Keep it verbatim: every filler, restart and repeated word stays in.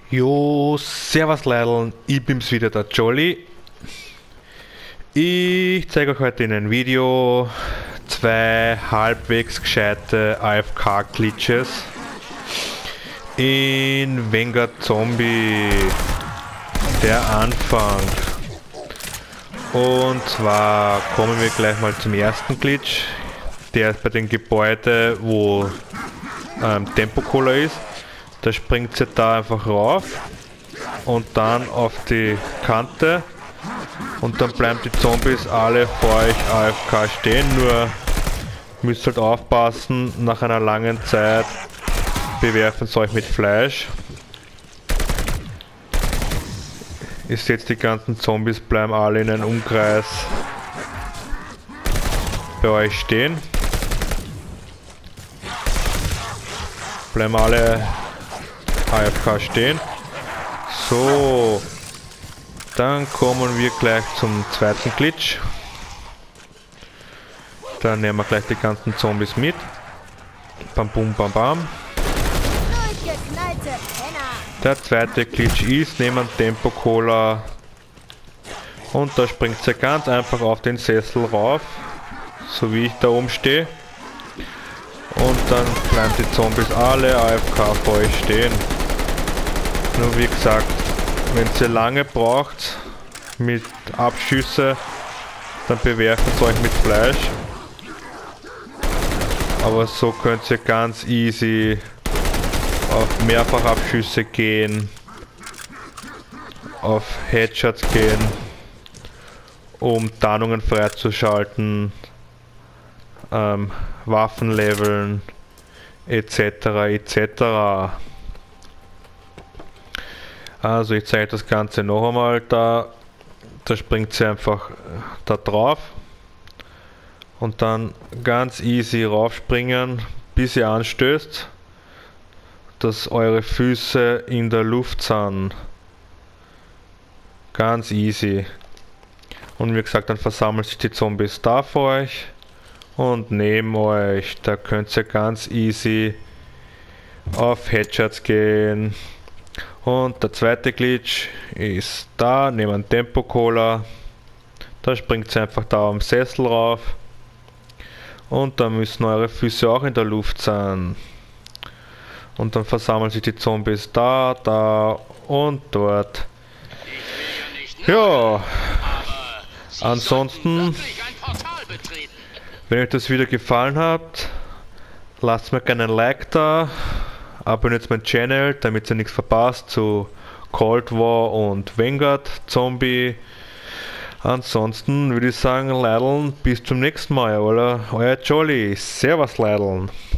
Jo, servus Leideln, ich bin's wieder, der Jolly. Ich zeige euch heute in einem Video zwei halbwegs gescheite A F K-Glitches in Vanguard Zombie, der Anfang. Und zwar kommen wir gleich mal zum ersten Glitch. Der ist bei dem Gebäude, wo ähm, Tempo-Cola ist. Da springt sie da einfach rauf und dann auf die Kante und dann bleiben die Zombies alle vor euch A F K stehen, nur müsst halt aufpassen, nach einer langen Zeit bewerfen sie euch mit Fleisch. Ihr seht, die ganzen Zombies bleiben alle in einem Umkreis bei euch stehen. Bleiben alle A F K stehen. So, dann kommen wir gleich zum zweiten Glitch. Dann nehmen wir gleich die ganzen Zombies mit. Bam bum bam bam. Der zweite Glitch ist, nehmen Tempo Cola und da springt sie ganz einfach auf den Sessel rauf, so wie ich da oben stehe. Und dann bleiben die Zombies alle A F K vor euch stehen. Nur wie gesagt, wenn ihr lange braucht mit Abschüsse, dann bewerfen sie euch mit Fleisch. Aber so könnt ihr ganz easy auf Mehrfachabschüsse gehen, auf Headshots gehen, um Tarnungen freizuschalten, ähm, Waffen leveln, et cetera et cetera. Also ich zeige das Ganze noch einmal, da, da springt sie einfach da drauf und dann ganz easy raufspringen, bis ihr anstößt, dass eure Füße in der Luft sind. Ganz easy. Und wie gesagt, dann versammeln sich die Zombies da vor euch und neben euch. Da könnt ihr ganz easy auf Headshots gehen. Und der zweite Glitch ist da, nehmen Tempo Cola. Da springt ihr einfach da am Sessel rauf. Und da müssen eure Füße auch in der Luft sein. Und dann versammeln sich die Zombies da, da und dort. Ja, ansonsten, wenn euch das Video gefallen hat, lasst mir gerne ein Like da, abonniert meinen Channel, damit ihr nichts verpasst zu Cold War und Vanguard Zombie. Ansonsten würde ich sagen, Leideln, bis zum nächsten Mal, oder? Euer Jolly, servus Leideln.